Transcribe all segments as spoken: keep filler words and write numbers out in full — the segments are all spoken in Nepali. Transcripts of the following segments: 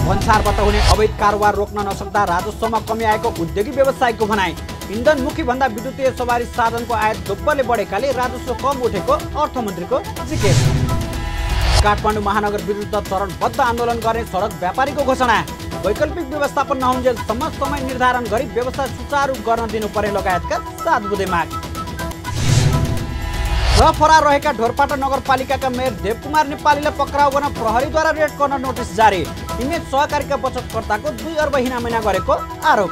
भन्सारबाट हुने अवैध कारोबार रोक्न नसक्दा राजस्वमा कमी आएको उद्योगी व्यवसायीको भनाई। इन्धनमुखी भन्दा विद्युतीय सवारी साधनको आयात दोब्बरले बढेकाले राजस्व कम उठेको अर्थमन्त्रीको जिकिर। काठमाडौँ महानगर विरुद्ध चरणबद्ध आन्दोलन गर्ने सडक व्यापारीको घोषणा। वैकल्पिक व्यवस्थापन नहुन्जेलसम्म समय निर्धारण गरी व्यवस्था सुचारू गर्न दिनुपर्ने लगायतका सात बुँदे माग। र फरार रहेका ढोरपाटा नगरपालिकाका मेयर देवकुमार नेपालीलाई पक्राउ गर्न प्रहरीद्वारा रेड कर्नर नोटिस जारी। इमेज सहकारीका बचतकर्ताको दुई अर्ब हिनामिना गरेको आरोप।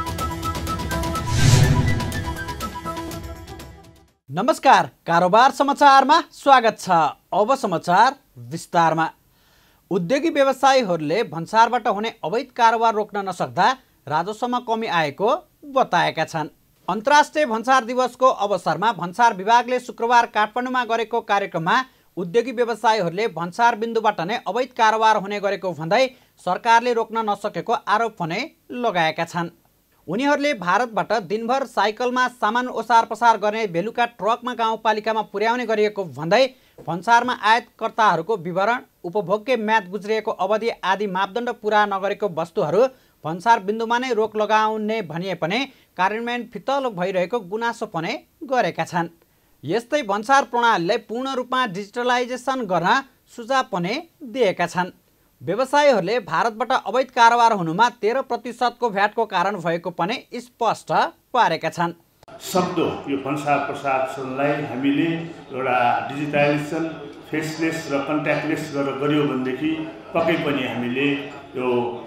नमस्कार, कारोबार समाचारमा स्वागत छ। अब समाचार विस्तारमा। उद्योगी व्यवसायीहरूले भन्सारबाट हुने अवैध कारोबार रोक्न नसक्दा राजस्वमा कमी आएको बताएका छन्। अन्तर्राष्ट्रिय भन्सार दिवसको अवसरमा भन्सार विभागले शुक्रबार काठमाडौँमा गरेको कार्यक्रममा उद्योगी व्यवसायीहरूले भन्सार बिन्दुबाट नै अवैध कारोबार हुने गरेको भन्दै सरकारले रोक्न नसकेको आरोप भने लगाएका छन्। उनीहरूले भारतबाट दिनभर साइकलमा सामान ओसार पसार गर्ने बेलुका ट्रकमा गाउँपालिकामा पुर्याउने गरिएको भन्दै भन्सारमा आयातकर्ताहरूको विवरण, उपभोग्य म्याद गुज्रिएको अवधि आदि मापदण्ड पुरा नगरेको वस्तुहरू भन्सार बिन्दुमा नै रोक लगाउने भनिए पनि कार्यान्वयन फितलो भइरहेको गुनासो पनि गरेका छन्। यस्तै भन्सार प्रणालीलाई पूर्ण रूपमा डिजिटलाइजेसन गर्न सुझाव पनि दिएका छन्। व्यवसायीहरूले भारतबाट अवैध कारोबार हुनुमा तेह्र प्रतिशतको भ्याटको कारण भएको पनि स्पष्ट पारेका छन्। सक्दो यो भन्सार प्रशासनलाई हामीले एउटा डिजिटलाइजेसन फेसलेस र कन्ट्याक्टलेस गरेर गऱ्यो भनेदेखि पक्कै पनि हामीले यो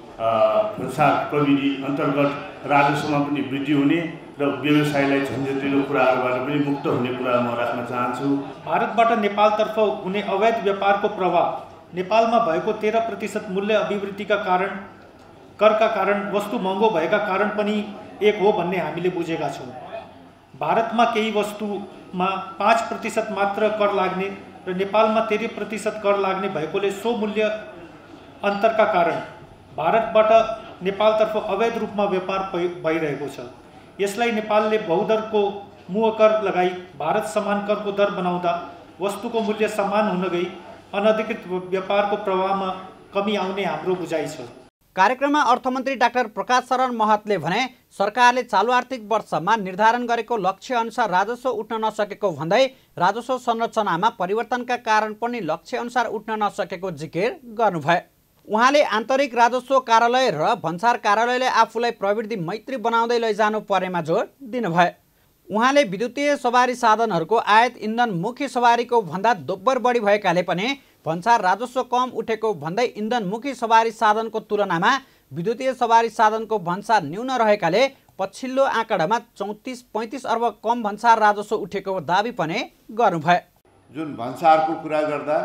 भन्सार प्रविधि अन्तर्गत राजस्वमा पनि वृद्धि हुने र व्यवसायलाई झन्झटिलो कुराहरूबाट पनि मुक्त हुने कुरा म राख्न चाहन्छु। भारतबाट नेपालतर्फ हुने अवैध व्यापारको प्रभाव नेपालमा भएको तेह्र प्रतिशत मूल्य अभिवृद्धिका कारण, करका कारण, वस्तु महँगो भएका कारण पनि एक हो भन्ने हामीले बुझेका छौँ। भारतमा केही वस्तुमा पाँच प्रतिशत मात्र कर लाग्ने र नेपालमा तेह्र प्रतिशत कर लाग्ने भएकोले सो मूल्य अन्तरका कारण भारतबाट नेपालतर्फ अवैध रूपमा व्यापार भइरहेको छ। यसलाई नेपालले बहुदरको मुहकर लगाई भारत समान करको दर बनाउँदा वस्तुको मूल्य समान हुन गई अनधिकृत व्यापारको प्रभावमा कमी आउने हाम्रो बुझाइ छ। कार्यक्रममा अर्थमन्त्री डाक्टर प्रकाश शरण महतले भने सरकारले चालु आर्थिक वर्षमा निर्धारण गरेको लक्ष्य अनुसार राजस्व उठ्न नसकेको भन्दै राजस्व संरचनामा परिवर्तनका कारण पनि लक्ष्य अनुसार उठ्न नसकेको जिकिर गर्नुभयो। उहाँले आन्तरिक राजस्व कार्यालय र भन्सार कार्यालयले आफूलाई प्रवृत्ति मैत्री बनाउँदै लैजानु पर्नेमा जोड दिनुभयो। उहाँले विद्युतीय सवारी साधनहरूको आयात इन्धनमुखी सवारीको भन्दा दोब्बर बढी भएकाले पनि भन्सार राजस्व कम उठेको भन्दै इन्धनमुखी सवारी साधनको तुलनामा विद्युतीय सवारी साधनको भन्सार न्यून रहेकाले पछिल्लो आँकडामा चौतिस पैँतिस अर्ब कम भन्सार राजस्व उठेको दावी पनि गर्नुभयो। जुन भन्सारको कुरा गर्दा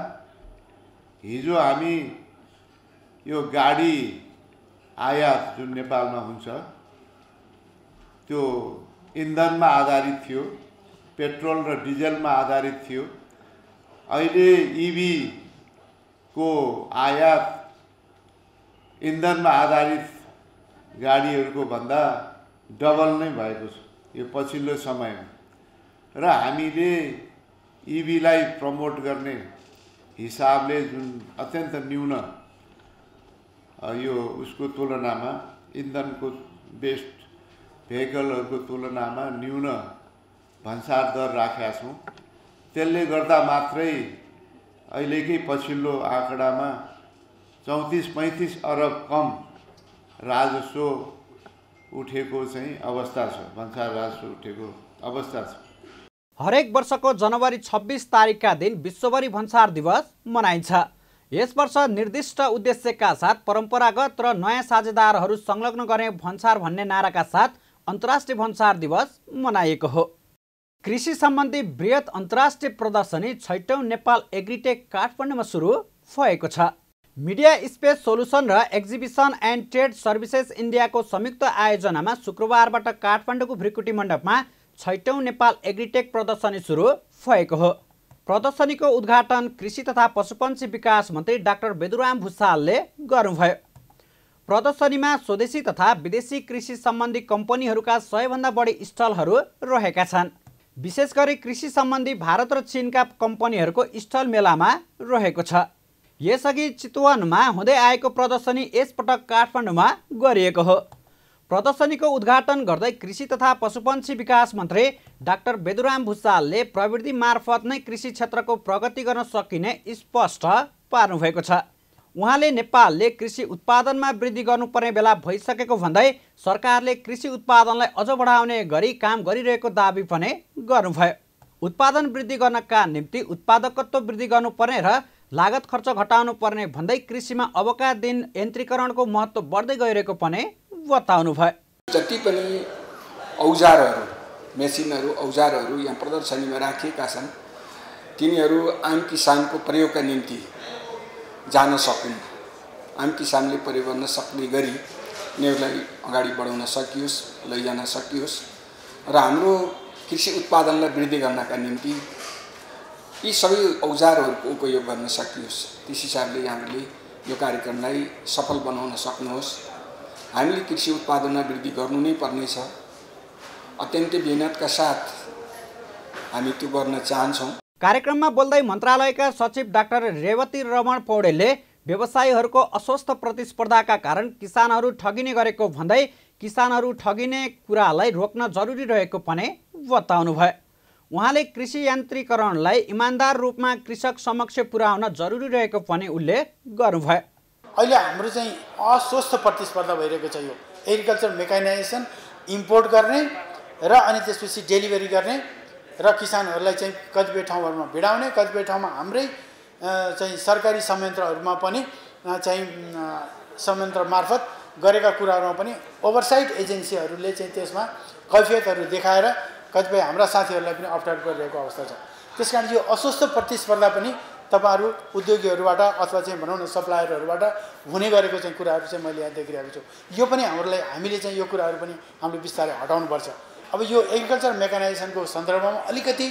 हिजो हामी यो गाडी आयात जुन नेपालमा हुन्छ त्यो इन्धनमा आधारित थियो, पेट्रोल र डिजलमा आधारित थियो। अहिले इभी को आयात इन्धनमा आधारित गाडीहरूको भन्दा डबल नै भएको छ यो पछिल्लो समयमा। र हामीले इभीलाई प्रमोट गर्ने हिसाबले जुन अत्यन्त न्यून यो उसको तुलनामा इन्धनको बेस्ड भेहिकलहरूको तुलनामा न्यून भन्सार दर राखेका छौँ। त्यसले गर्दा मात्रै अहिलेकै पछिल्लो आँकडामा चौतिस पैँतिस अरब कम राजस्व उठेको चाहिँ अवस्था छ, भन्सार राजस्व उठेको अवस्था छ। हरेक वर्षको जनवरी छब्बिस तारिकका दिन विश्वभरि भन्सार दिवस मनाइन्छ। यस वर्ष निर्दिष्ट उद्देश्यका साथ परम्परागत र नयाँ साझेदारहरू संलग्न गर्ने भन्सार भन्ने नाराका साथ अन्तर्राष्ट्रिय भन्सार दिवस मनाइएको हो। कृषि सम्बन्धी बृहत अन्तर्राष्ट्रिय प्रदर्शनी छैटौँ नेपाल एग्रिटेक काठमाडौँमा सुरु भएको छ। मिडिया स्पेस सोलुसन र एक्जिबिसन एन्ड ट्रेड सर्भिसेस इन्डियाको संयुक्त आयोजनामा शुक्रबारबाट काठमाडौँको भृकुटी मण्डपमा छैटौँ नेपाल एग्रिटेक प्रदर्शनी सुरु भएको हो। प्रदर्शनीको उद्घाटन कृषि तथा पशुपन्छी विकास मन्त्री डाक्टर बेदुराम भुसालले गर्नुभयो। प्रदर्शनीमा स्वदेशी तथा विदेशी कृषि सम्बन्धी कम्पनीहरूका सयभन्दा बढी स्टलहरू रहेका छन्। विशेष गरी कृषि सम्बन्धी भारत र चीनका कम्पनीहरूको स्टल मेलामा रहेको छ। यसअघि चितवनमा हुँदै आएको प्रदर्शनी यसपटक काठमाडौँमा गरिएको हो। प्रदर्शनीको उद्घाटन गर्दै कृषि तथा पशुपन्छी विकास मन्त्री डाक्टर बेदुराम भुसालले प्रविधि मार्फत नै कृषि क्षेत्रको प्रगति गर्न सकिने स्पष्ट पार्नुभएको छ। उहाँले नेपालले कृषि उत्पादनमा वृद्धि गर्नुपर्ने बेला भइसकेको भन्दै सरकारले कृषि उत्पादनलाई अझ बढाउने गरी काम गरिरहेको दाबी पनि गर्नुभयो। उत्पादन वृद्धि गर्नका निम्ति उत्पादकत्व वृद्धि गर्नुपर्ने र लागत खर्च घटाउनु पर्ने भन्दै कृषिमा अबका दिन यन्त्रीकरणको महत्त्व बढ्दै गइरहेको पनि बताउनु भयो। जति पनि औजारहरू मेसिनहरू औजारहरू यहाँ प्रदर्शनीमा राखिएका छन् तिनीहरू आम किसानको प्रयोगका निम्ति जान सकुन्, आम किसानले प्रयोग गर्न सक्ने गरी यिनीहरूलाई अगाडि बढाउन सकियोस्, लैजान सकियोस् र हाम्रो कृषि उत्पादनलाई वृद्धि गर्नका निम्ति यी सबै औजारहरूको उपयोग गर्न सकियोस्। त्यस हिसाबले यहाँहरूले यो कार्यक्रमलाई सफल बनाउन सक्नुहोस्। हामीले कृषि उत्पादनमा वृद्धि गर्नु नै पर्नेछ। अत्यन्तै मेहनतका साथ हामी त्यो गर्न चाहन्छौँ। कार्यक्रममा बोल्दै मन्त्रालयका सचिव डाक्टर रेवती रमण पौडेलले व्यवसायीहरूको अस्वस्थ प्रतिस्पर्धाका कारण किसानहरू ठगिने गरेको भन्दै किसानहरू ठगिने कुरालाई रोक्न जरुरी रहेको पनि बताउनु भयो। उहाँले कृषि यान्त्रीकरणलाई इमान्दार रूपमा कृषक समक्ष पुर्याउन जरुरी रहेको पनि उल्लेख गर्नुभयो। अहिले हाम्रो चाहिँ अस्वस्थ प्रतिस्पर्धा भइरहेको छ। यो एग्रिकल्चर मेकानाइजेसन इम्पोर्ट गर्ने र अनि त्यसपछि डेलिभरी गर्ने र किसानहरूलाई चाहिँ कतिपय ठाउँहरूमा भिडाउने, कतिपय ठाउँमा हाम्रै चाहिँ सरकारी संयन्त्रहरूमा पनि चाहिँ संयन्त्र मार्फत गरेका कुराहरूमा पनि ओभरसाइट एजेन्सीहरूले चाहिँ त्यसमा कैफियतहरू देखाएर कतिपय हाम्रा साथीहरूलाई पनि अप्ठ्यारो परिरहेको अवस्था छ। त्यसकारण यो अस्वस्थ प्रतिस्पर्धा पनि तपाईहरु उद्योगीहरूबाट अथवा चाहिँ भनौँ न सप्लायरहरूबाट हुने गरेको चाहिँ कुराहरू चाहिँ मैले यहाँ देखिरहेको छु। यो पनि हामीलाई हामीले चाहिँ यो कुराहरू पनि हामीले बिस्तारै हटाउनुपर्छ। अब यो एग्रिकल्चर मेकानाइजेसनको सन्दर्भमा अलिकति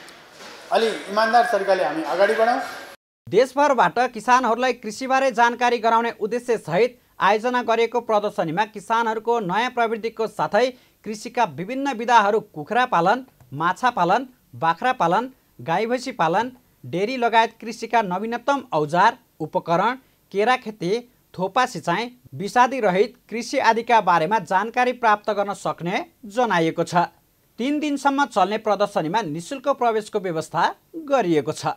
अलि इमानदार तरिकाले हामी अगाडि बढाउँ। देशभरबाट किसानहरूलाई कृषिबारे जानकारी गराउने उद्देश्य सहित आयोजना गरिएको प्रदर्शनीमा किसानहरूको नयाँ प्रविधिको साथै कृषिका विभिन्न विधाहरू कुखुरा पालन, माछा पालन, बाख्रा पालन, गाई भैँसी पालन, डेरी लगायत कृषिका नवीनतम औजार, उपकरण, केरा खेती, थोपा सिँचाइ, विषादी रहित कृषि आदिका बारेमा जानकारी प्राप्त गर्न सक्ने जनाइएको छ। तीन दिनसम्म चल्ने प्रदर्शनीमा निःशुल्क प्रवेशको व्यवस्था गरिएको छ।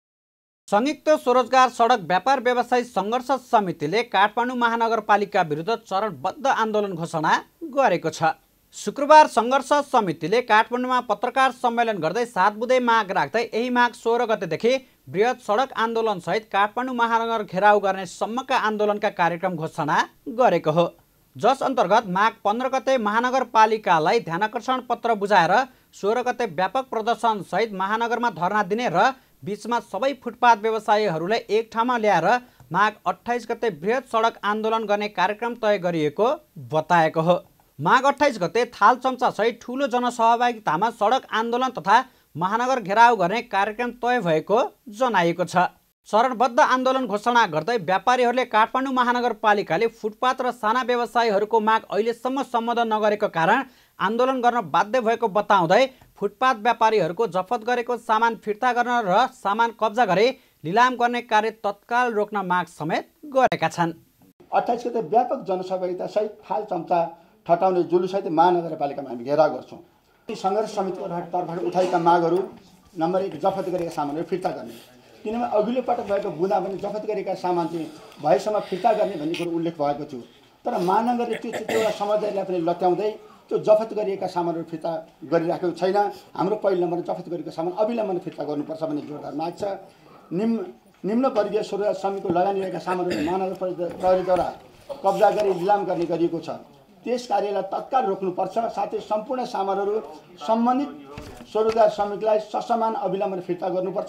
संयुक्त स्वरोजगार सडक व्यापार व्यवसायी सङ्घर्ष समितिले काठमाडौँ महानगरपालिका विरुद्ध चरणबद्ध आन्दोलन घोषणा गरेको छ। शुक्रबार सङ्घर्ष समितिले काठमाडौँमा पत्रकार सम्मेलन गर्दै सात बुँदे माग राख्दै यही माग सोह्र गतेदेखि बृहत सडक आन्दोलनसहित काठमाडौँ महानगर घेराउ गर्ने सम्मका आन्दोलनका कार्यक्रम घोषणा गरेको हो, जस अन्तर्गत माग पन्ध्र गते महानगरपालिकालाई ध्यानाकर्षण पत्र बुझाएर सोह्र गते व्यापक प्रदर्शनसहित महानगरमा धरना दिने र बीचमा सबै फुटपाथ व्यवसायीहरूलाई एक ठाउँमा ल्याएर माग अट्ठाइस गते बृहत सडक आन्दोलन गर्ने कार्यक्रम तय गरिएको बताएको हो। माघ अट्ठाइस गते थाल चम्चा सहित ठूलो जनसहभागितामा सडक आन्दोलन तथा महानगर घेराउ गर्ने कार्यक्रम तय भएको जनाइएको छ। चरणबद्ध आन्दोलन घोषणा गर्दै व्यापारीहरूले काठमाडौँ महानगरपालिकाले फुटपाथ र साना व्यवसायीहरूको माग अहिलेसम्म सम्बोधन नगरेको कारण आन्दोलन गर्न बाध्य भएको बताउँदै फुटपाथ व्यापारीहरूको जफत गरेको सामान फिर्ता गर्न र सामान कब्जा गरी लिलाम गर्ने कार्य तत्काल रोक्न माग समेत गरेका छन्। अट्ठाइस गते व्यापक जनसहभागिता सहित थाल चम्चा ठटाउने जुलुसहित महानगरपालिकामा हामी घेराउ गर्छौँ। सङ्घर्ष समितिको तर्फबाट उठाएका मागहरू नम्बर एक जफत गरेका सामानहरू फिर्ता गर्ने, किनभने अघिल्लो पटक भएको बुँदा पनि जफत गरेका सामान चाहिँ भएसम्म फिर्ता गर्ने भन्ने कुरो उल्लेख भएको थियो। तर महानगरले त्यो एउटा समझदारीलाई पनि लत्याउँदै त्यो जफत गरिएका सामानहरू फिर्ता गरिराखेको छैन। हाम्रो पहिलो नम्बर जफत गरिएको सामान अविलम्बन फिर्ता गर्नुपर्छ भन्ने जोरदार माग छ। निम्न निम्न वर्गीय स्वरोजगार समितिको लगानी रहेका सामानहरू महानगर प्रहरीद्वारा कब्जा गरी लिलाम गर्ने गरिएको छ, त्यस कार्यलाई तत्काल रोक्नुपर्छ। साथै सम्पूर्ण सामानहरू सम्बन्धित स्वरोजगार समितिलाई ससमान अविलम्बन फिर्ता गर्नुपर्छ।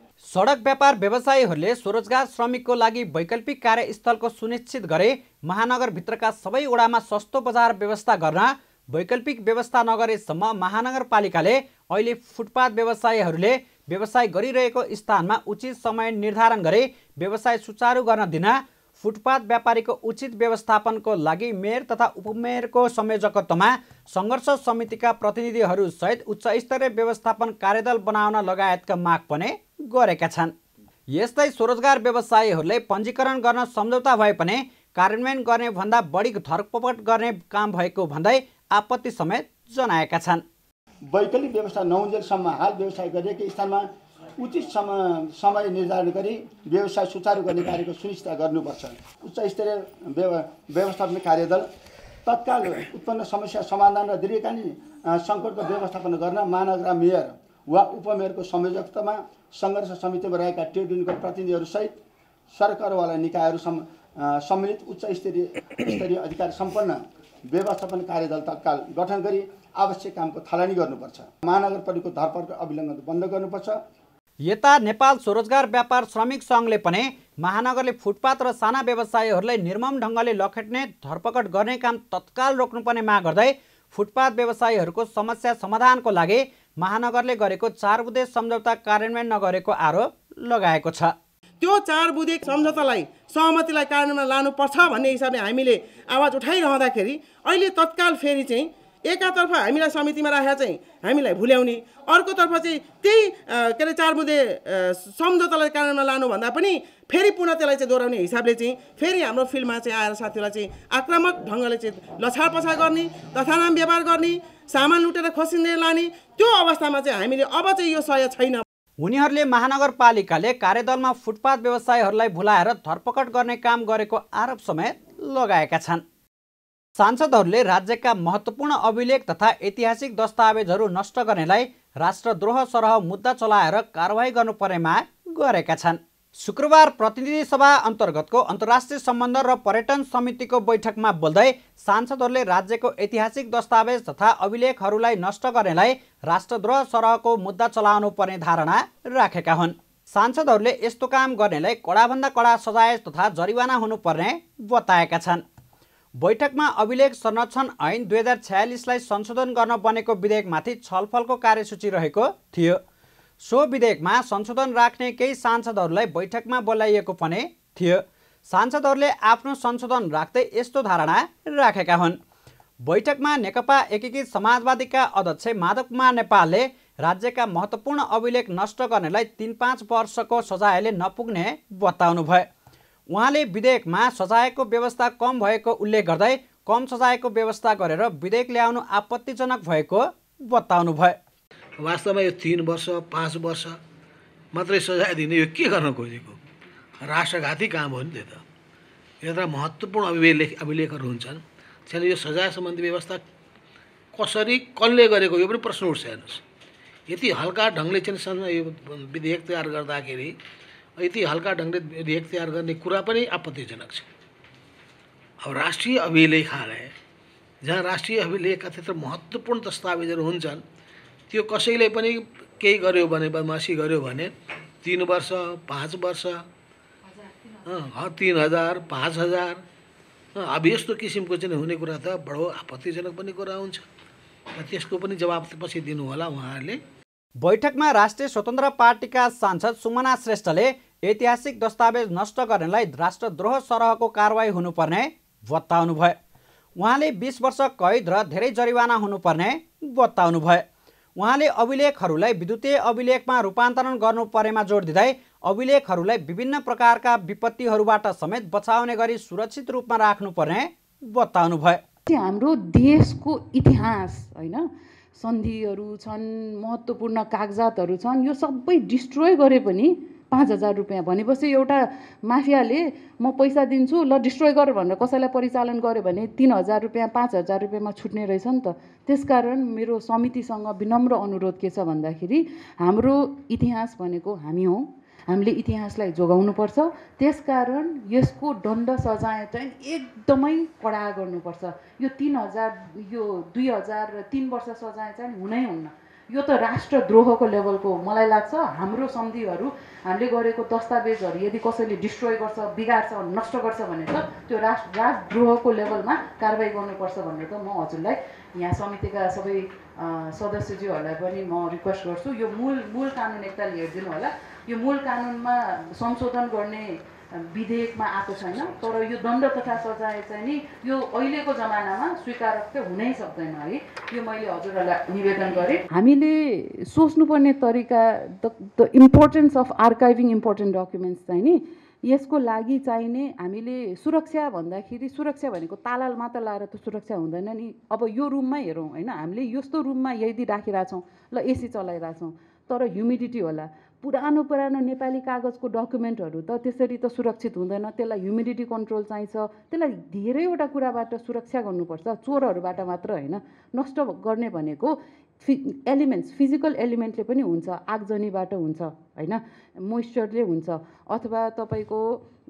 सडक व्यापार व्यवसायीहरूले स्वरोजगार श्रमिकको लागि वैकल्पिक कार्यस्थलको सुनिश्चित गरे महानगरभित्रका सबै वडामा सस्तो बजार व्यवस्था गर्न वैकल्पिक व्यवस्था नगरेसम्म महानगरपालिकाले अहिले फुटपाथ व्यवसायीहरूले व्यवसाय गरिरहेको स्थानमा उचित समय निर्धारण गरी व्यवसाय सुचारू गर्न दिन फुटपाथ व्यापारीको उचित व्यवस्थापनको लागि मेयर तथा उपमेयरको संयोजकत्वमा सङ्घर्ष समितिका प्रतिनिधिहरू सहित उच्च स्तरीय व्यवस्थापन कार्यदल बनाउन लगायतका माग पनि गरेका छन्। यस्तै स्वरोजगार व्यवसायीहरूले पञ्जीकरण गर्न सम्झौता भए पनि कार्यान्वयन गर्ने भन्दा बढी धरपकड गर्ने काम भएको भन्दै आपत्ति समेत जनाएका छन्। वैकल्पिक व्यवस्था नहुन्जेलसम्म हाल व्यवसाय गरिएकै स्थानमा उचित समय समय निर्धारण गरी व्यवसाय सुचारू गर्ने कार्यको सुनिश्चित गर्नुपर्छ। उच्च स्तरीय व्यवस्थापन कार्यदल तत्काल उत्पन्न समस्या समाधान र दीर्घकालीन सङ्कटको व्यवस्थापन गर्न महानगर मेयर वा उपमेयरको संयोजकतामा सङ्घर्ष समितिमा रहेका ट्रेड युनियनको प्रतिनिधिहरूसहित सरकारवाला निकायहरू सम्मिलित उच्च स्तरीय स्तरीय अधिकार सम्पन्न व्यवस्थापन कार्यदल तत्काल गठन गरी आवश्यक कामको थालनी गर्नुपर्छ। महानगरपालिकाको धरपकड अविलम्ब बन्द गर्नुपर्छ। यता नेपाल स्वरोजगार व्यापार श्रमिक सङ्घले पनि महानगरले फुटपाथ र साना व्यवसायीहरूलाई निर्मम ढङ्गले लखेट्ने धरपकड गर्ने काम तत्काल रोक्नुपर्ने माग गर्दै फुटपाथ व्यवसायीहरूको समस्या समाधानको लागि महानगरले गरेको चार बुँदे सम्झौता कार्यान्वयन नगरेको आरोप लगाएको छ। त्यो चार बुँदे सम्झौतालाई सहमतिलाई कार्यान्वयनमा लानुपर्छ भन्ने हिसाबले हामीले आवाज उठाइरहँदाखेरि अहिले तत्काल फेरि चाहिँ एकातर्फ हामीलाई समितिमा राखेर चाहिँ हामीलाई भुल्याउने, अर्कोतर्फ चाहिँ त्यही के अरे चार बुँदे सम्झौतालाई कार्यान्वयनमा लानु भन्दा पनि फेरि पुनः त्यसलाई चाहिँ दोहोऱ्याउने हिसाबले चाहिँ फेरि हाम्रो फिल्डमा चाहिँ आएर साथीहरूलाई चाहिँ आक्रामक ढङ्गले चाहिँ लछाड पछाड गर्ने, तथानाम व्यवहार गर्ने, सामान लुटेर खोसिँदै लाने, त्यो अवस्थामा चाहिँ हामीले अब चाहिँ यो सय छैन। उनीहरूले महानगरपालिकाले कार्यदलमा फुटपाथ व्यवसायीहरूलाई भुलाएर धरपकड गर्ने काम गरेको आरोप समेत लगाएका छन्। सांसदहरूले राज्यका महत्त्वपूर्ण अभिलेख तथा ऐतिहासिक दस्तावेजहरू नष्ट गर्नेलाई राष्ट्रद्रोह सरह मुद्दा चलाएर कारवाही गर्नुपर्ने माग गरेका छन्। शुक्रबार प्रतिनिधि सभा अन्तर्गतको अन्तर्राष्ट्रिय सम्बन्ध र पर्यटन समितिको बैठकमा बोल्दै सांसदहरूले राज्यको ऐतिहासिक दस्तावेज तथा अभिलेखहरूलाई नष्ट गर्नेलाई राष्ट्रद्रोह सरहको मुद्दा चलाउनु पर्ने धारणा राखेका हुन्। सांसदहरूले यस्तो काम गर्नेलाई कडाभन्दा कडा सजाय तथा जरिवाना हुनुपर्ने बताएका छन्। बैठकमा अभिलेख संरक्षण ऐन दुई हजार छयालिसलाई संशोधन गर्न बनेको विधेयकमाथि छलफलको कार्यसूची रहेको थियो। सो विधेयकमा संशोधन राख्ने केही सांसदहरूलाई बैठकमा बोलाइएको पनि थियो। सांसदहरूले आफ्नो संशोधन राख्दै यस्तो धारणा राखेका हुन्। बैठकमा नेकपा एकीकृत समाजवादीका अध्यक्ष माधव कुमार नेपालले राज्यका महत्त्वपूर्ण अभिलेख नष्ट गर्नेलाई तीन पाँच वर्षको सजायले नपुग्ने बताउनुभयो। उहाँले विधेयकमा सजायको व्यवस्था कम भएको उल्लेख गर्दै कम सजायको व्यवस्था गरेर विधेयक ल्याउनु आपत्तिजनक भएको बताउनुभयो। वास्तवमा यो तीन वर्ष पाँच वर्ष मात्रै सजाय दिने यो के गर्न खोजेको? राष्ट्रघाती काम हो नि त्यो त। यत्र महत्त्वपूर्ण अभिलेख अभिलेखहरू हुन्छन्, त्यहाँदेखि यो सजाय सम्बन्धी व्यवस्था कसरी कसले गरेको यो पनि प्रश्न उठ्छ। हेर्नुहोस्, यति हल्का ढङ्गले चाहिँ यो विधेयक तयार गर्दाखेरि यति हल्का ढङ्गले विधेयक तयार गर्ने कुरा पनि आपत्तिजनक छ। अब राष्ट्रिय अभिलेखालय जहाँ राष्ट्रिय अभिलेखका त्यत्र महत्त्वपूर्ण दस्तावेजहरू हुन्छन्, त्यो कसैले पनि केही गर्यो भने बदमासी गर्यो भने तीन वर्ष पाँच वर्ष तीन हजार पाँच हजार अब यस्तो किसिमको चाहिँ हुने कुरा त बडो आपत्तिजनक पनि कुरा हुन्छ। त्यसको पनि जवाब पछि दिनु होला उहाँहरूले। बैठकमा राष्ट्रिय स्वतन्त्र पार्टीका सांसद सुमना श्रेष्ठले ऐतिहासिक दस्तावेज नष्ट गर्नेलाई राष्ट्रद्रोह सरहको कारवाही हुनुपर्ने बताउनुभयो। उहाँले बीस वर्ष कैद र धेरै जरिवाना हुनुपर्ने बताउनुभयो। उहाँले अभिलेखहरूलाई विद्युतीय अभिलेखमा रूपान्तरण गर्नुपर्नेमा जोड दिँदै अभिलेखहरूलाई विभिन्न प्रकारका विपत्तिहरूबाट समेत बचाउने गरी सुरक्षित रूपमा राख्नुपर्ने बताउनुभयो। हाम्रो देशको इतिहास होइन, सन्धिहरू छन्, महत्त्वपूर्ण कागजातहरू छन्, यो सबै डिस्ट्रोय गरे पनि पाँच हजार रुपियाँ भनेपछि एउटा माफियाले म पैसा दिन्छु ल डिस्ट्रोय गर भनेर कसैलाई परिचालन गर्यो भने तीन हजार रुपियाँ पाँच हजार रुपियाँमा छुट्ने रहेछ नि त। त्यसकारण मेरो समितिसँग विनम्र अनुरोध के छ भन्दाखेरि हाम्रो इतिहास भनेको हामी हौँ, हामीले इतिहासलाई जोगाउनुपर्छ। त्यसकारण यसको दण्ड सजाय चाहिँ एकदमै कडा गर्नुपर्छ। यो तीन हजार यो दुई हजार तीन वर्ष सजाय चाहिँ हुनै हुन्न। यो त राष्ट्रद्रोहको लेभलको मलाई लाग्छ। हाम्रो सन्धिहरू हामीले गरेको दस्तावेजहरू यदि कसैले डिस्ट्रोय गर्छ, बिगार्छ, नष्ट गर्छ भने त त्यो राष्ट्र राष्ट्रद्रोहको लेभलमा कारबाही गर्नुपर्छ भनेर त म हजुरलाई यहाँ समितिका सबै सदस्यज्यूहरूलाई पनि म रिक्वेस्ट गर्छु। यो मूल मूल कानुन एकताल हेरिदिनु होला। यो मूल कानुनमा संशोधन गर्ने विधेयकमा आएको छैन, तर यो दण्ड तथा सजाय चाहिँ नि यो अहिलेको जमानामा स्वीकार्य हुनै सक्दैन है। यो मैले हजुरहरूलाई निवेदन गरेँ। हामीले सोच्नुपर्ने तरिका the the importance of archiving important documents चाहिँ नि यसको लागि चाहिने हामीले सुरक्षा भन्दाखेरि सुरक्षा भनेको ताला मात्र लाएर त सुरक्षा हुँदैन नि। अब यो रुममै हेरौँ होइन, हामीले यस्तो रुममा यदि राखिरहेछौँ ल एसी चलाइरहेछौँ तर ह्युमिडिटी होला, पुरानो पुरानो नेपाली कागजको डकुमेन्टहरू त त्यसरी त सुरक्षित हुँदैन, त्यसलाई ह्युमिडिटी कन्ट्रोल चाहिन्छ, त्यसलाई धेरैवटा कुराबाट सुरक्षा गर्नुपर्छ, चोरहरूबाट मात्र होइन। नष्ट गर्ने भनेको फि एलिमेन्ट्स फिजिकल एलिमेन्टले पनि हुन्छ, आगजनीबाट हुन्छ होइन, मोइस्चरले हुन्छ, अथवा तपाईँको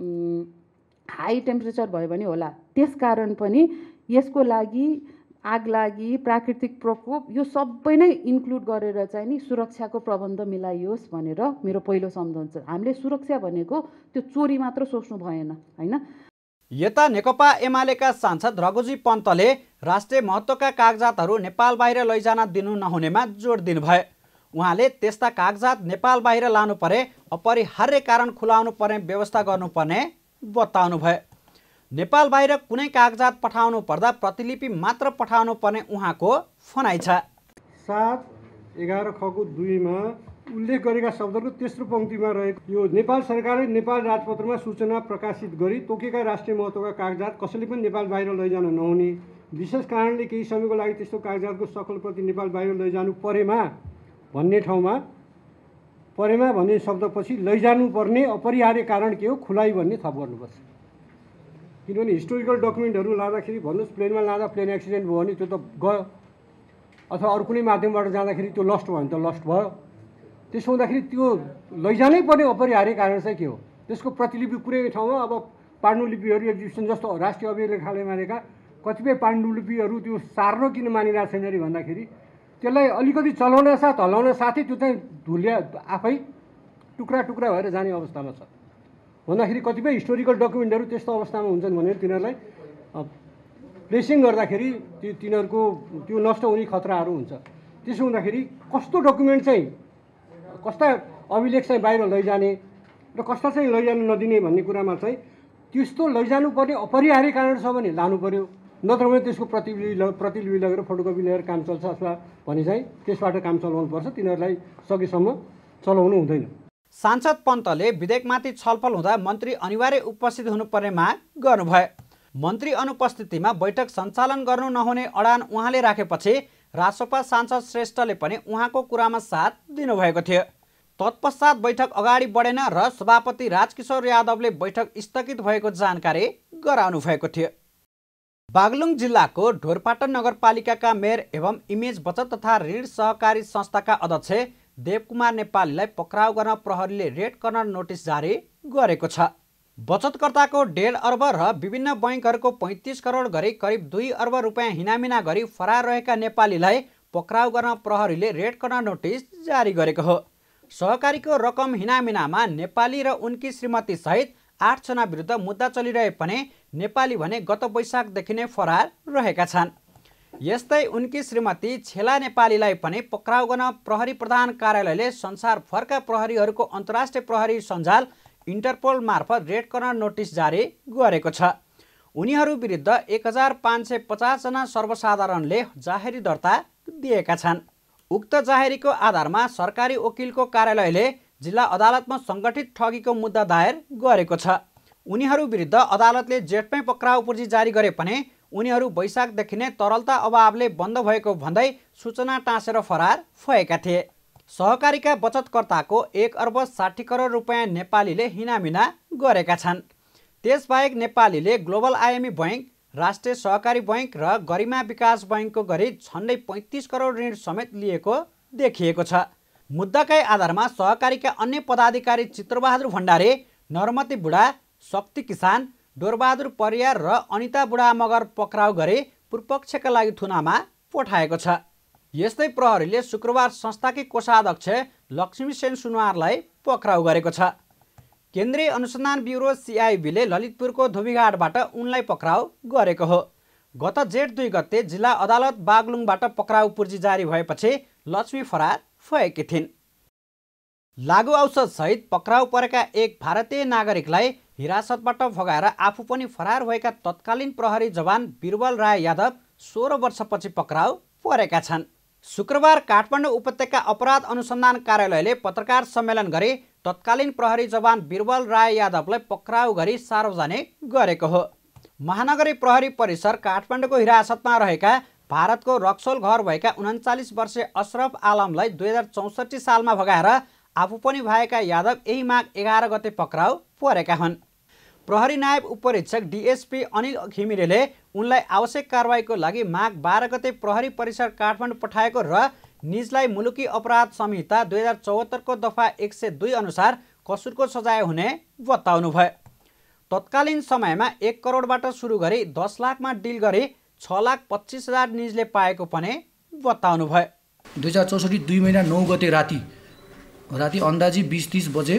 हाई टेम्परेचर भयो भने होला। त्यस कारण पनि यसको लागि आग लागि, प्राकृतिक प्रकोप यो सबै नै इन्क्लुड गरेर चाहिँ नि सुरक्षाको प्रबन्ध मिलाइयोस् भनेर मेरो पहिलो सम्झाउ छ। हामीले सुरक्षा भनेको त्यो चोरी मात्र सोच्नु भएन होइन। यता नेकपा एमालेका सांसद रघुजी पन्तले राष्ट्रिय महत्त्वका कागजातहरू नेपाल बाहिर लैजान दिनु नहुनेमा जोड दिनुभयो। उहाँले त्यस्ता कागजात नेपाल बाहिर लानु परे अपरिहार्य कारण खुलाउनु पर्ने व्यवस्था गर्नुपर्ने बताउनु भयो। नेपाल बाहिर कुनै कागजात पठाउनु पर्दा प्रतिलिपि मात्र पठाउनु पर्ने उहाँको भनाइ छ। सात एघार खको दुईमा उल्लेख गरेका शब्दको तेस्रो पङ्क्तिमा रहेको यो नेपाल सरकारले नेपाल राजपत्रमा सूचना प्रकाशित गरी तोकेका राष्ट्रिय महत्त्वका कागजात कसैले पनि नेपाल बाहिर लैजान नहुने, विशेष कारणले केही समयको लागि त्यस्तो कागजातको सकल प्रति नेपाल बाहिर लैजानु परेमा भन्ने ठाउँमा परेमा भन्ने शब्दपछि लैजानु पर्ने अपरिहार्य कारण के हो खुलाइ भन्ने थप गर्नुपर्छ। किनभने हिस्टोरिकल डकुमेन्टहरू लाँदाखेरि भन्नुहोस् प्लेनमा लाँदा प्लेन एक्सिडेन्ट भयो भने त्यो त गयो, अथवा अरू कुनै माध्यमबाट जाँदाखेरि त्यो लस्ट भयो भने त लस्ट भयो। त्यसो हुँदाखेरि त्यो लैजानै पर्ने अपरिहार्य कारण चाहिँ के हो, त्यसको प्रतिलिपि कुनै ठाउँमा अब पाण्डुलिपिहरू एक्जिबिसन जस्तो राष्ट्रिय अभिलेखालय मानेका कतिपय पाण्डुलिपिहरू त्यो सार्न किन मानिरहेको छैन अरे भन्दाखेरि त्यसलाई अलिकति चलाउन साथ हल्लाउन साथै त्यो चाहिँ धुल्या आफै टुक्रा टुक्रा भएर जाने अवस्थामा छ भन्दाखेरि कतिपय हिस्टोरिकल डकुमेन्टहरू त्यस्तो अवस्थामा हुन्छन् भने तिनीहरूलाई प्लेसिङ गर्दाखेरि त्यो तिनीहरूको त्यो नष्ट हुने खतराहरू हुन्छ। त्यसो हुँदाखेरि कस्तो डकुमेन्ट चाहिँ कस्ता अभिलेख चाहिँ बाहिर लैजाने र कस्ता चाहिँ लैजानु नदिने भन्ने कुरामा चाहिँ त्यस्तो लैजानु पर्ने अपरिहार्य कारण छ भने लानु पर्यो, नत्र भने त्यसको प्रतिलिपि प्रतिलिपि लगेर फोटोकपी लिएर काम चल्छ अथवा भने चाहिँ त्यसबाट काम चलाउनुपर्छ, तिनीहरूलाई सकेसम्म चलाउनु हुँदैन। सांसद पन्तले विधेयकमाथि छलफल हुँदा मन्त्री अनिवार्य उपस्थित हुनुपर्ने माग गर्नुभयो। मन्त्री अनुपस्थितिमा बैठक सञ्चालन गर्नु नहुने अडान उहाँले राखेपछि रासोपा सांसद श्रेष्ठले पनि उहाँको कुरामा साथ दिनुभएको थियो। तत्पश्चात बैठक अगाडि बढेन र सभापति राजकिशोर यादवले बैठक स्थगित भएको जानकारी गराउनु भएको थियो। बागलुङ जिल्लाको ढोरपाटन नगरपालिकाका मेयर एवं इमेज बचत तथा ऋण सहकारी संस्थाका अध्यक्ष देवकुमार नेपालीलाई पक्राउ गर्न प्रहरीले रेड कर्नर नोटिस जारी गरेको छ। बचतकर्ताको डेढ अर्ब र विभिन्न बैङ्कहरूको पैँतिस करोड गरी करिब दुई अर्ब रुपियाँ हिनामिना गरी फरार रहेका नेपालीलाई पक्राउ गर्न प्रहरीले रेड कर्नर नोटिस जारी गरेको हो। सहकारीको रकम हिनामिनामा नेपाली र उनकी श्रीमती सहित आठजना विरुद्ध मुद्दा चलिरहे पनि नेपाली भने गत वैशाखदेखि नै फरार रहेका छन्। यस्तै उनकी श्रीमती छेला नेपालीलाई पनि पक्राउ गर्न प्रहरी प्रधान कार्यालयले संसारभरका प्रहरीहरूको अन्तर्राष्ट्रिय प्रहरी सञ्जाल इन्टरपोल मार्फत रेड कर्नर नोटिस जारी गरेको छ। उनीहरू विरुद्ध एक हजार पाँच सय पचासजना सर्वसाधारणले जाहेरी दर्ता दिएका छन्। उक्त जाहेरीको आधारमा सरकारी वकिलको कार्यालयले जिल्ला अदालतमा सङ्गठित ठगीको मुद्दा दायर गरेको छ। उनीहरू विरुद्ध अदालतले जेठमै पक्राउ पूर्जी जारी गरे पनि उनीहरू वैशाखदेखि नै तरलता अभावले बन्द भएको भन्दै सूचना टाँसेर फरार भएका थिए। सहकारीका बचतकर्ताको एक अर्ब साठी करोड रुपियाँ नेपालीले हिनामिना गरेका छन्। त्यसबाहेक नेपालीले ग्लोबल आइएमई बैङ्क, राष्ट्रिय सहकारी बैङ्क र गरिमा विकास बैङ्कको गरी झन्डै पैँतिस करोड ऋण समेत लिएको देखिएको छ। मुद्दाकै आधारमा सहकारीका अन्य पदाधिकारी चित्रबहादुर भण्डारी, नरमती बुढा, शक्ति किसान, डोरबहादुर परियार र अनिता बुढा मगर पक्राउ गरी पूर्वपक्षका लागि थुनामा पठाएको छ। यस्तै प्रहरीले शुक्रबार संस्थाकी कोषाध्यक्ष लक्ष्मी सेन सुनवारलाई पक्राउ गरेको छ। केन्द्रीय अनुसन्धान ब्युरो सिआइबीले ललितपुरको धोबीघाटबाट उनलाई पक्राउ गरेको हो। गत जेठ दुई गते जिल्ला अदालत बागलुङबाट पक्राउ पूर्जी जारी भएपछि लक्ष्मी फरार भएकी थिइन्। लागु औषध सहित पक्राउ परेका एक भारतीय नागरिकलाई हिरासतबाट भगाएर आफू पनि फरार भएका तत्कालीन प्रहरी जवान बिरबल राय यादव सोह्र वर्षपछि पक्राउ परेका छन्। शुक्रबार काठमाडौँ उपत्यका अपराध अनुसन्धान कार्यालयले पत्रकार सम्मेलन गरी तत्कालीन प्रहरी जवान बिरबल राय यादवलाई पक्राउ गरी सार्वजनिक गरेको हो। महानगरी प्रहरी परिसर काठमाडौँको हिरासतमा रहेका भारतको रक्सोल घर भएका उन्चालिस वर्षीय अशरफ आलमलाई दुई हजार चौसठी सालमा भगाएर आफू पनि भएका यादव यही माघ एघार गते पक्राउ परेका हुन्। प्रहरी नायब उपरीक्षक डिएसपी अनिल घिमिरेले उनलाई आवश्यक कारवाहीको लागि माघ बाह्र गते प्रहरी परिसर काठमाडौँ पठाएको र निजलाई मुलुकी अपराध संहिता दुई हजार चौहत्तरको दफा एक सय दुई अनुसार कसुरको सजाय हुने बताउनुभयो। तत्कालीन समयमा एक करोडबाट सुरु गरी दस लाखमा डिल गरी छ लाख पच्चिस हजार निजले पाएको पनि बताउनुभयो। दुई हजार चौसठी दुई महिना नौ गते राति राति अन्दाजी बिस तिस बजे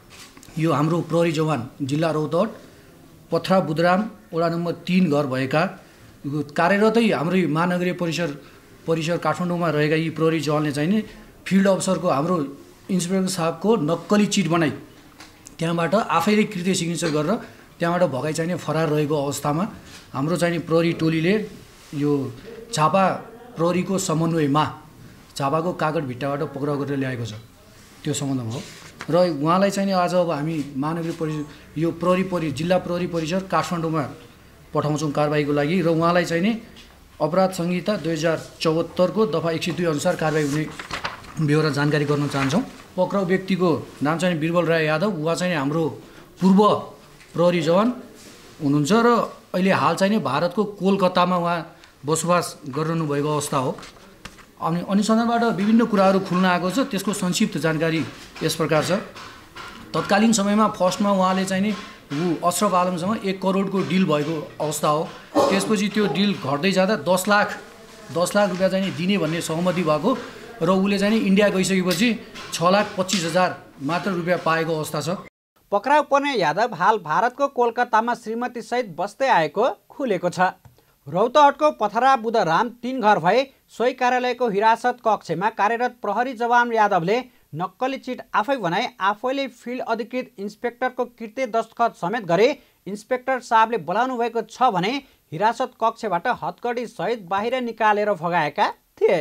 यो हाम्रो प्रहरी जवान जिल्ला रौतहट पथरा बुधराम वडा नम्बर तीन घर भएका कार्यरतै हाम्रो महानगरीय परिसर परिसर काठमाडौँमा रहेका यी प्रहरी जवानले चाहिँ नि फिल्ड अफसरको हाम्रो इन्सपेक्टर साहबको नक्कली चिट बनाई त्यहाँबाट आफैले कृत्य सिग्नेचर गरेर त्यहाँबाट भगाइ चाहिँ फरार रहेको अवस्थामा हाम्रो चाहिँ प्रहरी टोलीले यो झापा प्रहरीको समन्वयमा झापाको कागड भिट्टाबाट पक्राउ गरेर ल्याएको छ। त्यो सम्बन्धमा हो र उहाँलाई चाहिँ आज अब हामी महानगरी परिसर यो प्रहरी परि जिल्ला प्रहरी परिसर काठमाडौँमा पठाउँछौँ कारबाहीको लागि र उहाँलाई चाहिँ नि अपराध संहिता दुई हजार चौहत्तरको दफा एक सय दुई अनुसार कारबाही हुने बेहोरा जानकारी गर्न चाहन्छौँ। पक्राउ व्यक्तिको नाम चाहिँ बिरबल राय यादव, उहाँ चाहिँ हाम्रो पूर्व प्रहरी जवान हुनुहुन्छ र अहिले हाल चाहिँ भारतको कोलकातामा उहाँ बसोबास गरिरहनु भएको अवस्था हो। अनि अनुसन्धानबाट विभिन्न कुराहरू खुल्न आएको छ, त्यसको संक्षिप्त जानकारी यस प्रकार छ। तत्कालीन समयमा फर्स्टमा उहाँले चाहिँ नि ऊ अशरफ आलमसँग एक करोडको डिल भएको अवस्था हो। त्यसपछि त्यो डिल घट्दै जाँदा दस लाख दस लाख रुपियाँ चाहिँ दिने भन्ने सहमति भएको र उसले चाहिँ इन्डिया गइसकेपछि छ लाख पच्चिस हजार मात्र रुपियाँ पाएको अवस्था छ। पक्राउ पर्ने यादव हाल भारतको कोलकातामा श्रीमतीसहित बस्दै आएको खुलेको छ। रौतहटको पथरा बुधराम तीन घर भए सोही कार्यालयको हिरासत कक्षमा कार्यरत प्रहरी जवान यादवले नक्कली चिट आफै बनाई आफैले फिल्ड अधिकृत इन्सपेक्टरको कृत्य दस्तखत समेत गरे इन्सपेक्टर साहबले बोलाउनु भएको छ भने हिरासत कक्षबाट हतकडी सहित बाहिर निकालेर भगाएका थिए।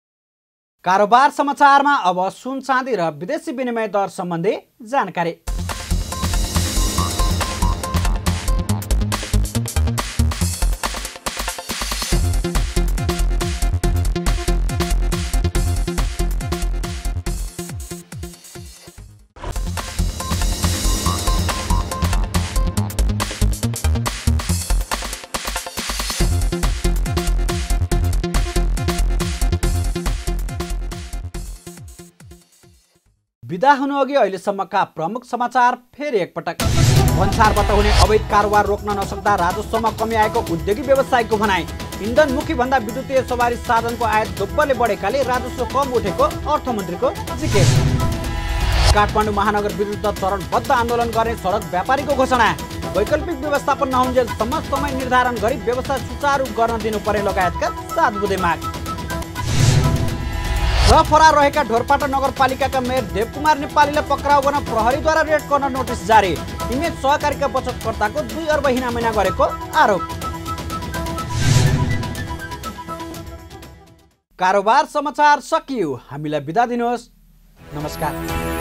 कारोबार समाचारमा अब सुन चाँदी र विदेशी विनिमय दर सम्बन्धी जानकारी। विदा हुनुअघि अहिलेसम्मका प्रमुख समाचार फेरि एकपटक। भन्सारबाट हुने अवैध कारोबार रोक्न नसक्दा राजस्वमा कमी आएको उद्योगी व्यवसायीको भनाई। इन्धनमुखी भन्दा विद्युतीय सवारी साधनको आयात दोब्बरले बढेकाले राजस्व कम उठेको अर्थमन्त्रीको जिकिर। काठमाडौँ महानगर विरुद्ध चरणबद्ध आन्दोलन गर्ने सडक व्यापारीको घोषणा। वैकल्पिक व्यवस्थापन नहुन्जेलसम्म समय निर्धारण गरी व्यवस्था सुचारू गर्न दिनुपर्ने लगायतका सात बुँदे माग। र फरार रहेका ढोरपाटा नगरपालिकाका मेयर देवकुमार नेपालीलाई पक्राउ गर्न प्रहरीद्वारा रेड कर्नर नोटिस जारी। इमेज सहकारीका बचतकर्ताको दुई अर्ब हिनामिना गरेको आरोप। कारोबार समाचार सकियो। हामीलाई बिदा दिनुहोस्। नमस्कार।